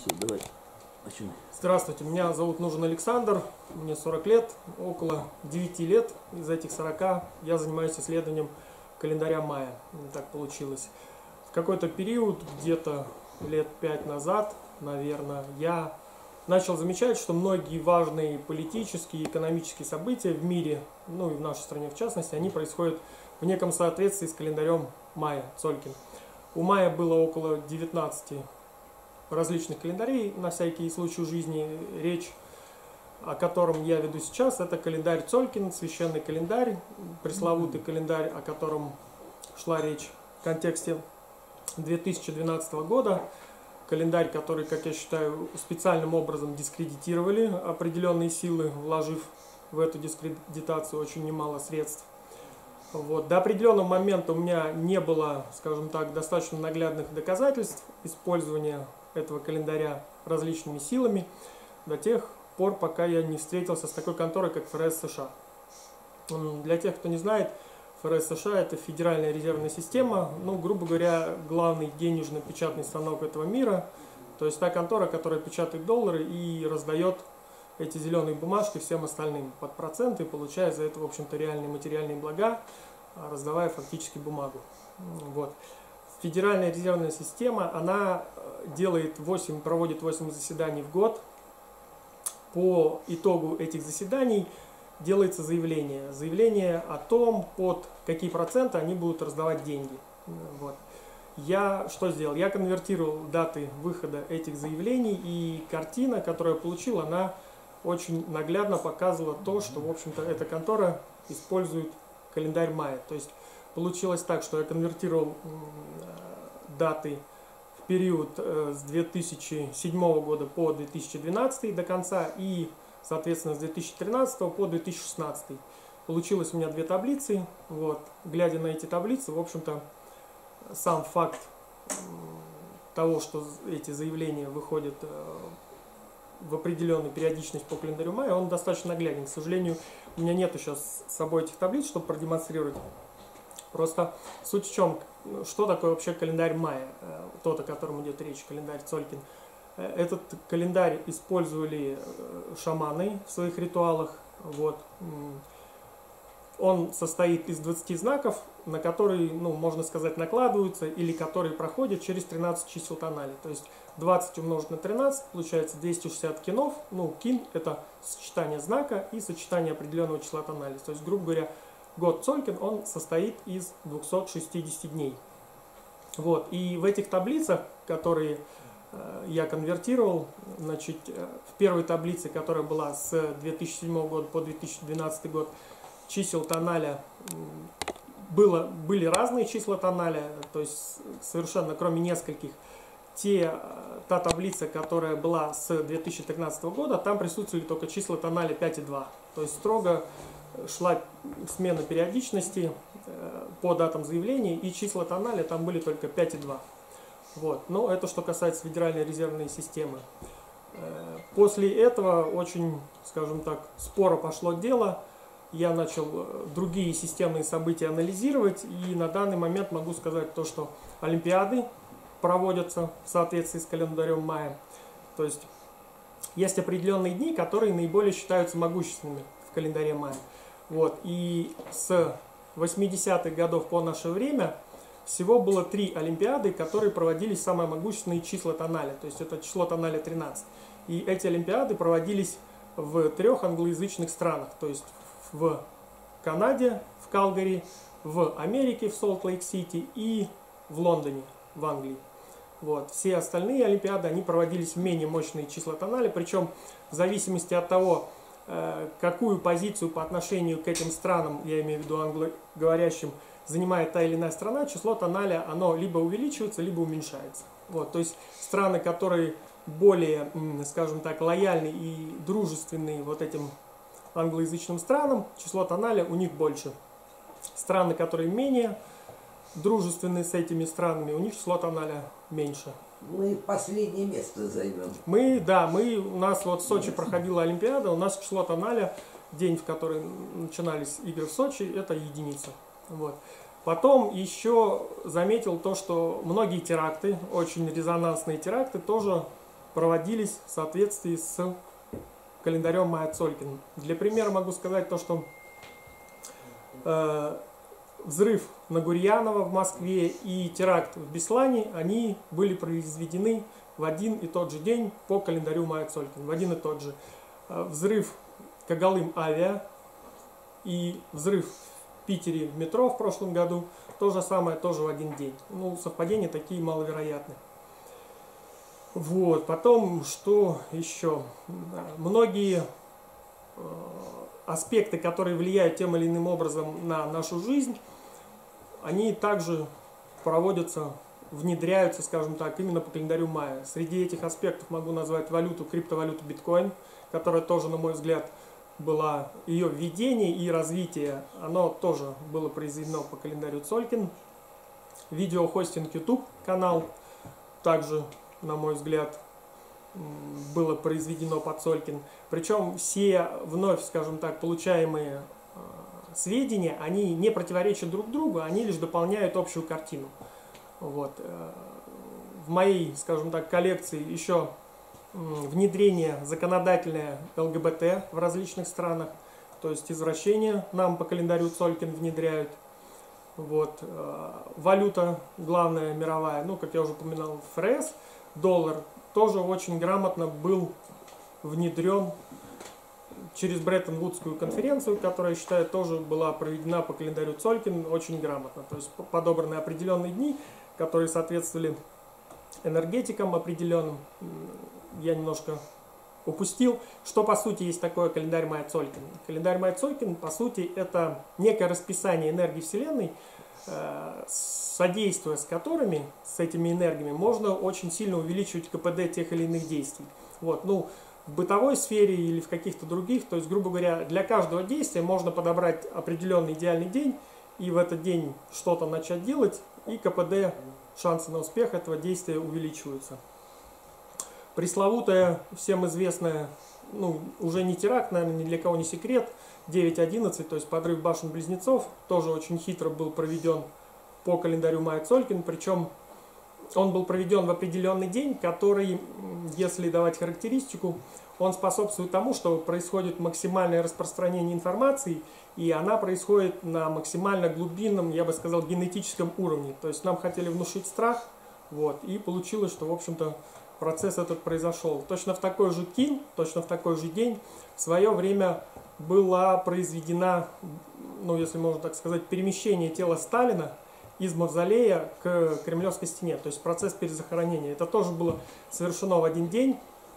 Все, давай, начинай. Здравствуйте, меня зовут Нужен Александр, мне 40 лет, около 9 лет из этих 40 я занимаюсь исследованием календаря майя. Так получилось. В какой-то период, где-то лет 5 назад, наверное, я начал замечать, что многие важные политические и экономические события в мире, ну и в нашей стране в частности, они происходят в неком соответствии с календарем майя, Цолькин. У майя было около 19 различных календарей на всякие случаи жизни. Речь, о котором я веду сейчас, это календарь Цолькин, священный календарь, пресловутый календарь, о котором шла речь в контексте 2012 года. Календарь, который, как я считаю, специальным образом дискредитировали определенные силы, вложив в эту дискредитацию очень немало средств. Вот. До определенного момента у меня не было, скажем так, достаточно наглядных доказательств использования этого календаря различными силами до тех пор, пока я не встретился с такой конторой, как ФРС США. Для тех, кто не знает, ФРС США — это Федеральная резервная система, ну, грубо говоря, главный денежно-печатный станок этого мира, то есть та контора, которая печатает доллары и раздает эти зеленые бумажки всем остальным под проценты, получая за это, в общем-то, реальные материальные блага, раздавая фактически бумагу. Вот. Федеральная резервная система, она проводит 8 заседаний в год. По итогу этих заседаний делается заявление. Заявление о том, под какие проценты они будут раздавать деньги. Вот. Я что сделал? Я конвертировал даты выхода этих заявлений, и картина, которую я получил, она очень наглядно показывала то, что, в общем-то, эта контора использует календарь майя. То есть получилось так, что я конвертировал даты в период с 2007 года по 2012 до конца и, соответственно, с 2013 по 2016. Получилось у меня две таблицы. Вот. Глядя на эти таблицы, в общем-то, сам факт того, что эти заявления выходят в определенную периодичность по календарю майя, он достаточно нагляден. К сожалению, у меня нет сейчас с собой этих таблиц, чтобы продемонстрировать. Просто суть в чем, что такое вообще календарь майя, тот, о котором идет речь, календарь Цолькин. Этот календарь использовали шаманы в своих ритуалах. Вот. Он состоит из 20 знаков, на которые, ну, можно сказать, накладываются или которые проходят через 13 чисел тоналей. То есть 20 умножить на 13 получается 260 кинов. Ну, кин — это сочетание знака и сочетание определенного числа тоналей. То есть, грубо говоря, год Цолькин, он состоит из 260 дней. Вот. И в этих таблицах, которые я конвертировал, значит, в первой таблице, которая была с 2007 года по 2012 год, чисел тоналя были разные числа тоналя, то есть совершенно кроме нескольких. Та таблица, которая была с 2013 года, там присутствовали только числа тоналя 5 и 2. То есть строго шла смена периодичности по датам заявлений, и числа тоналя там были только 5 и 2. Вот. Но это что касается Федеральной резервной системы. После этого очень, скажем так, споро пошло дело. Я начал другие системные события анализировать, и на данный момент могу сказать то, что олимпиады проводятся в соответствии с календарем майя. То есть есть определенные дни, которые наиболее считаются могущественными в календаре майя. Вот. И с 80-х годов по наше время всего было 3 олимпиады, которые проводились в самые могущественные числа тоналя. То есть это число тоналя 13. И эти олимпиады проводились в 3 англоязычных странах. То есть в Канаде, в Калгари, в Америке, в Солт-Лейк-Сити и в Лондоне, в Англии. Вот. Все остальные олимпиады, они проводились в менее мощные числа тоналя, причем в зависимости от того, какую позицию по отношению к этим странам, я имею в виду англоговорящим, занимает та или иная страна, число тоналя, оно либо увеличивается, либо уменьшается. Вот. То есть страны, которые более, скажем так, лояльны и дружественны вот этим англоязычным странам, число тоналя у них больше. Страны, которые менее дружественны с этими странами, у них число тоналя меньше. Мы последнее место займем. У нас вот в Сочи проходила Олимпиада, у нас число тоналя, день, в который начинались игры в Сочи, это единица. Вот. Потом еще заметил то, что многие теракты, очень резонансные теракты, тоже проводились в соответствии с календарем Майя Цолькин. Для примера могу сказать то, что взрыв на Гурьянова в Москве и теракт в Беслане, они были произведены в один и тот же день по календарю Майя Цолькин. В один и тот же. Взрыв Когалым авиа и взрыв в Питере в метро в прошлом году то же самое, тоже в один день. Ну, совпадения такие маловероятны. Вот, потом, что еще? Многие аспекты, которые влияют тем или иным образом на нашу жизнь, они также проводятся, внедряются, скажем так, именно по календарю Майя. Среди этих аспектов могу назвать валюту, криптовалюту биткоин, которая тоже, на мой взгляд, была ее введение и развитие, оно тоже было произведено по календарю Цолькин. Видеохостинг YouTube канал также, на мой взгляд, было произведено по Цолькин. Причем все вновь, скажем так, получаемые сведения, они не противоречат друг другу, они лишь дополняют общую картину. Вот. В моей, скажем так, коллекции еще внедрение законодательное ЛГБТ в различных странах, то есть извращение нам по календарю Цолькин внедряют. Вот. Валюта главная мировая, ну, как я уже упоминал, ФРС, доллар, тоже очень грамотно был внедрен через Бреттон-Вудскую конференцию, которая, я считаю, тоже была проведена по календарю Цолькин очень грамотно. То есть подобраны определенные дни, которые соответствовали энергетикам определенным. Я немножко упустил, что по сути есть такое календарь Майя Цолькин. Календарь Майя Цолькин, по сути, это некое расписание энергии Вселенной, содействуя с которыми, с этими энергиями, можно очень сильно увеличивать КПД тех или иных действий. Вот, ну, в бытовой сфере или в каких-то других, то есть, грубо говоря, для каждого действия можно подобрать определенный идеальный день и в этот день что-то начать делать, и КПД, шансы на успех этого действия увеличиваются. Пресловутая, всем известная, ну, уже не теракт, наверное, ни для кого не секрет, 9.11, то есть подрыв башен-близнецов, тоже очень хитро был проведен по календарю Майя Цолькин, причем он был проведен в определенный день, который, если давать характеристику, он способствует тому, что происходит максимальное распространение информации, и она происходит на максимально глубинном, я бы сказал, генетическом уровне. То есть нам хотели внушить страх, вот, и получилось, что, в общем-то, процесс этот произошел. Точно в такой же КИН, точно в такой же день в свое время была произведена, ну, если можно так сказать, перемещение тела Сталина из мавзолея к Кремлевской стене, то есть процесс перезахоронения. Это тоже было совершено в один день,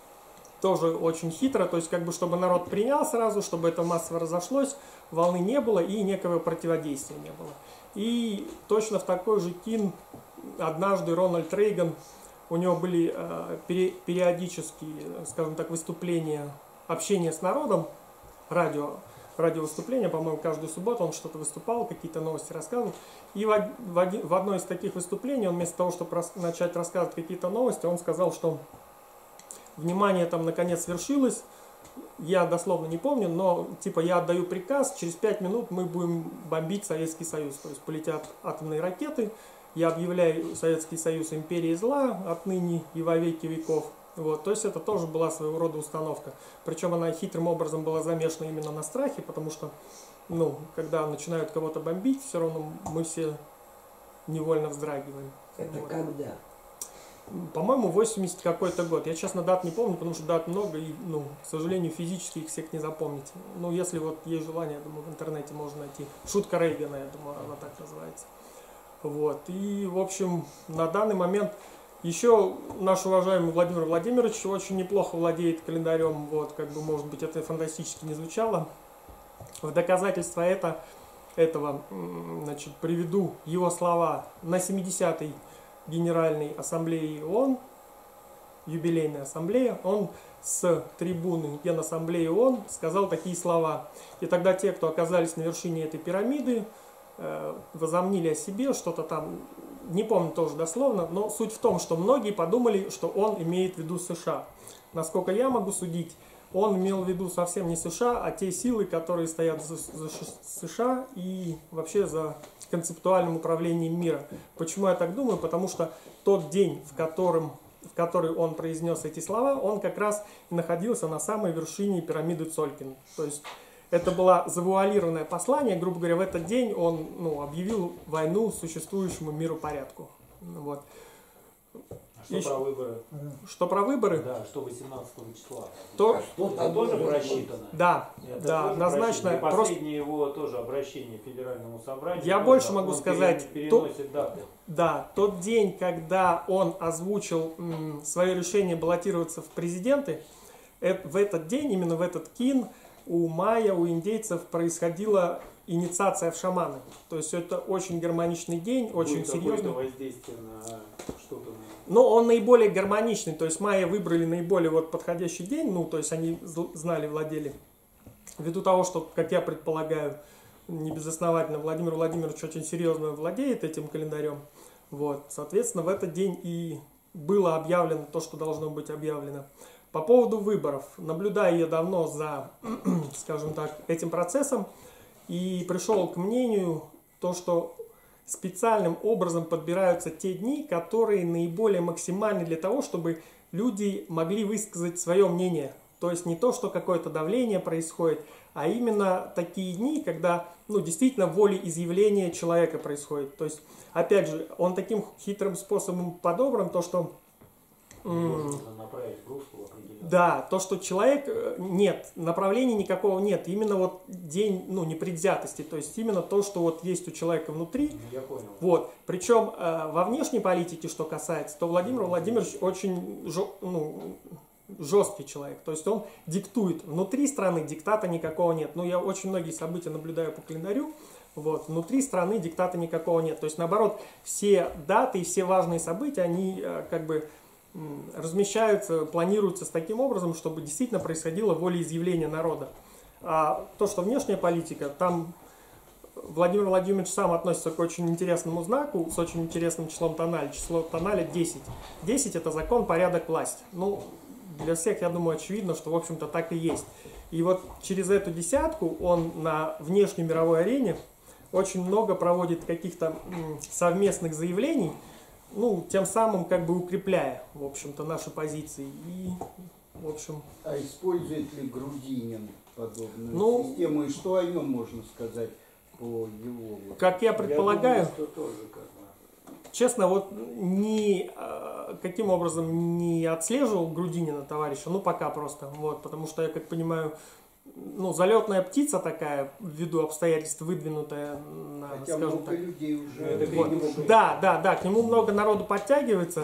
тоже очень хитро, то есть как бы чтобы народ принял сразу, чтобы это массово разошлось, волны не было и некого противодействия не было. И точно в такой же КИН однажды Рональд Рейган, у него были периодические, скажем так, выступления, общение с народом, радиовыступления, по-моему, каждую субботу он что-то выступал, какие-то новости рассказывал. И в одной из таких выступлений он вместо того, чтобы начать рассказывать какие-то новости, он сказал, что внимание там наконец свершилось. Я дословно не помню, но типа я отдаю приказ, через 5 минут мы будем бомбить Советский Союз. То есть полетят атомные ракеты. Я объявляю Советский Союз империей зла отныне и во веки веков. Вот, то есть это тоже была своего рода установка. Причем она хитрым образом была замешана именно на страхе, потому что, ну, когда начинают кого-то бомбить, все равно мы все невольно вздрагиваем. Это вот. когда? По-моему, 80 какой-то год. Я, честно, дат не помню, потому что дат много, и, ну, к сожалению, физически их всех не запомнить. Ну, если вот есть желание, я думаю, в интернете можно найти. Шутка Рейгана, я думаю, она так называется. Вот. И, в общем, на данный момент еще наш уважаемый Владимир Владимирович очень неплохо владеет календарем. Вот, как бы, может быть, это фантастически не звучало. В доказательство этого, значит, приведу его слова на 70-й Генеральной Ассамблеи ООН, юбилейная ассамблея. Он с трибуны Генассамблеи ООН сказал такие слова. И тогда те, кто оказались на вершине этой пирамиды, возомнили о себе, что-то там, не помню тоже дословно, но суть в том, что многие подумали, что он имеет в виду США. Насколько я могу судить, он имел в виду совсем не США, а те силы, которые стоят за США и вообще за концептуальным управлением мира. Почему я так думаю? Потому что тот день, в который он произнес эти слова, он как раз находился на самой вершине пирамиды Цолькин. То есть это было завуалированное послание, грубо говоря, в этот день он объявил войну существующему миропорядку. Вот. А что про выборы? Что про выборы? Да, что 18 числа. То, Это тоже просчитано? да, Это да, тоже однозначно. просчитано. И последнее его тоже обращение к Федеральному собранию. Я больше могу сказать, переносит даты. Да, тот день, когда он озвучил свое решение баллотироваться в президенты, в этот день, именно в этот кин, у майя, у индейцев происходила инициация в шаманы. То есть это очень гармоничный день, очень серьезный. Воздействие на что-то. Но он наиболее гармоничный, то есть майя выбрали наиболее подходящий день, то есть они знали, владели. Ввиду того, что, как я предполагаю, не безосновательно, Владимир Владимирович очень серьезно владеет этим календарем. Вот, соответственно, в этот день и было объявлено то, что должно быть объявлено. По поводу выборов, наблюдая я давно за, скажем так, этим процессом, и пришел к мнению то, что специальным образом подбираются те дни, которые наиболее максимальны для того, чтобы люди могли высказать свое мнение. То есть не то, что какое-то давление происходит, а именно такие дни, когда действительно волеизъявление человека происходит. То есть, опять же, он таким хитрым способом подобран, то, что Можно направить в русло определенно. да, то, что человек, нет, направления никакого нет, именно день, непредвзятости, то есть именно то, что есть у человека внутри. Я понял. Вот, причем во внешней политике, что касается, то Владимир Владимирович очень жесткий человек, то есть он диктует. Внутри страны диктата никакого нет. Я очень многие события наблюдаю по календарю, внутри страны диктата никакого нет. То есть наоборот, все даты и все важные события, они размещаются, планируются с таким образом, чтобы действительно происходило волеизъявление народа. А то, что внешняя политика, там Владимир Владимирович сам относится к очень интересному знаку, с очень интересным числом тональ. Число тоналя 10. 10 это закон, порядок, власть. Для всех, я думаю, очевидно, что, в общем-то, так и есть. И через эту десятку он на внешней мировой арене очень много проводит каких-то совместных заявлений, тем самым укрепляя, в общем-то, наши позиции. И, в общем... А использует ли Грудинин подобную систему? И что о нем можно сказать по его... Как я предполагаю, что тоже честно, каким образом не отслеживал Грудинина товарища, пока просто, потому что я, как понимаю, залетная птица такая, ввиду обстоятельств, выдвинутая на, Хотя скажем много так. людей уже... Да, к нему много народу подтягивается.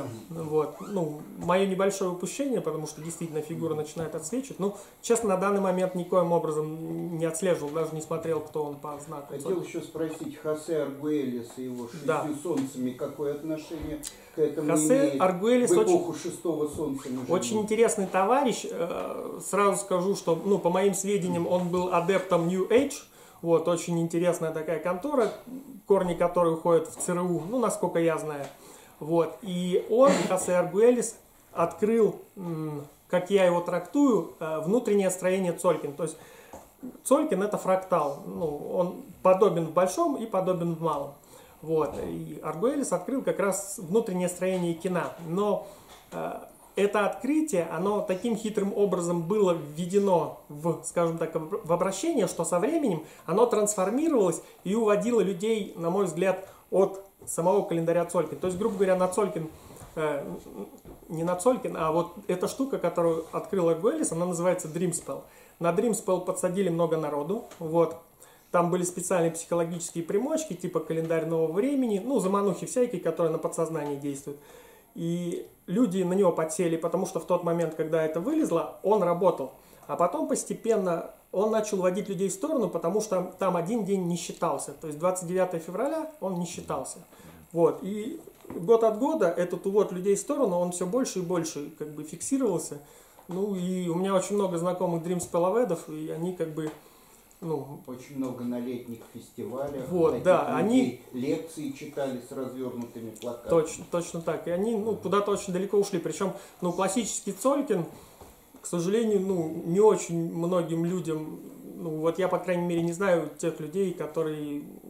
Мое небольшое упущение, потому что действительно фигура начинает отсвечивать. Честно, на данный момент никоим образом не отслеживал, даже не смотрел, кто он по знаку. Хотел еще спросить, Хосе Аргуэлес и его 6 солнцами, какое отношение к этому Хосе имеет? Аргуэлес в эпоху 6-го солнца мы очень живем. интересный товарищ. Сразу скажу, что, по моим сведениям, он был адептом New Age. Очень интересная такая контора, корни которой уходят в ЦРУ, насколько я знаю. И он, Хосе Аргуэлес, открыл, как я его трактую, внутреннее строение Цолькин. То есть Цолькин это фрактал. Он подобен в большом и подобен в малом. И Аргуэлес открыл как раз внутреннее строение кино. Но это открытие, оно таким хитрым образом было введено скажем так, в обращение, что со временем оно трансформировалось и уводило людей, на мой взгляд, от самого календаря Цолькин. То есть, грубо говоря, на Цолькин, не на Цолькин, а эта штука, которую открыл Аргуэлес, она называется Dreamspell. На Dreamspell подсадили много народу, Там были специальные психологические примочки, типа календарь нового времени, заманухи всякие, которые на подсознании действуют. И люди на него подсели, потому что в тот момент, когда это вылезло, он работал. А потом постепенно он начал водить людей в сторону, потому что там один день не считался. То есть 29 февраля он не считался. И год от года этот увод людей в сторону, он все больше и больше фиксировался. И у меня очень много знакомых дримспелловедов, и они Очень много на летних фестивалях. Они лекции читали с развернутыми плакатами. Точно так. И они куда-то очень далеко ушли. Причем классический Цолькин, к сожалению, не очень многим людям, я, по крайней мере, не знаю тех людей, которые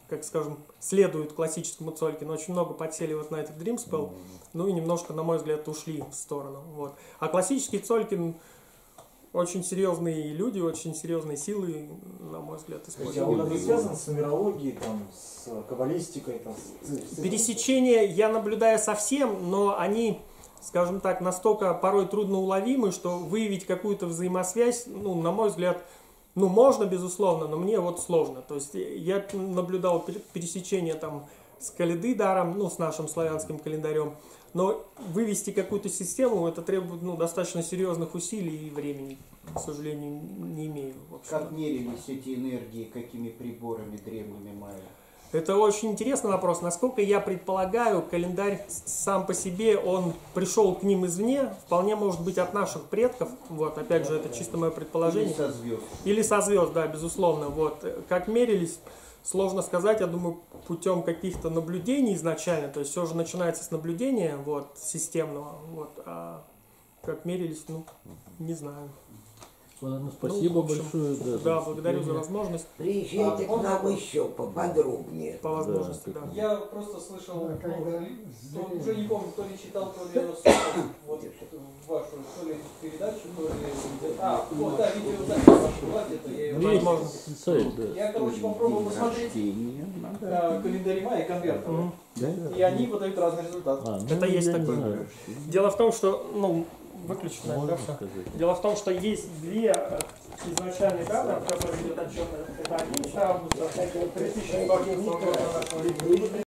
как скажем, следуют классическому Цолькину. Очень много подсели вот на этот Dreamspell, ну и немножко, на мой взгляд, ушли в сторону. Вот. А классический Цолькин очень серьезные люди, очень серьезные силы, на мой взгляд, А он не связан с нумерологией, там, с каббалистикой? Там, Пересечения я наблюдаю совсем, но они, скажем так, настолько порой трудноуловимы, что выявить какую-то взаимосвязь, ну, на мой взгляд, ну, можно, безусловно, но мне вот сложно. То есть я наблюдал пересечение там с Каледыдаром, ну, с нашим славянским календарем, но вывести какую-то систему, это требует, ну, достаточно серьезных усилий и времени, к сожалению, не имею. В общем, Как мерились эти энергии, какими приборами древними майя? Это очень интересный вопрос. Насколько я предполагаю, календарь сам по себе, он пришел к ним извне, вполне может быть от наших предков. Вот, опять же, это чисто мое предположение. Или со звезд? Или со звезд, да, безусловно. Вот. Как мерились, сложно сказать, я думаю, путем каких-то наблюдений изначально. То есть все же начинается с наблюдения вот, системного. Вот. А как мерились, ну, не знаю. Ладно, спасибо в общем, большое. Да, благодарю за возможность. Приезжайте к нам еще поподробнее. По возможности, да. Я просто слышал, ну, уже не помню, то ли читал, то ли слушал вот вашу, то ли передачу, то ли... вот, да, видеозапись ваша была где-то, я ее... Возможно. Сайт, да. Я, короче, попробовал посмотреть календарь майя и конвертов. И они выдают разный результат. Это есть я не такое. знаю. Дело в том, что, ну, выключено, Можно да, всё? сказать. Дело в том, что есть две изначальные даты, в которых идет отчет. Это 11 августа 3100 года нашего времени.